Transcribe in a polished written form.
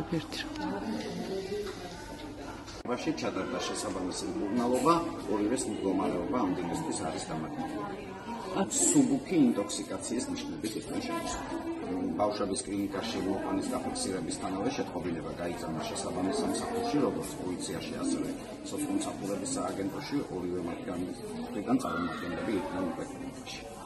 ერთ. ვაში ჩადარდა შესაბამისი მკურნალობა, ორივეს მდგომარეობა ამ დინასტიის არის დამოკიდებული. სუბუქი ინტოქსიკაციის ნიშნებით იყვნენ შემოსული. ბავშვების კლინიკაში მოყვანის დაფიქსირებისთანავე შეტყობინება გაიგზავნა შესაბამის სამსახურში, როგორც პოლიციაში, ასევე სოციალურ საქმეების სააგენტოში, ორივე მათგან წარუმატებლები იყვნენ უკვე კლინიკაში.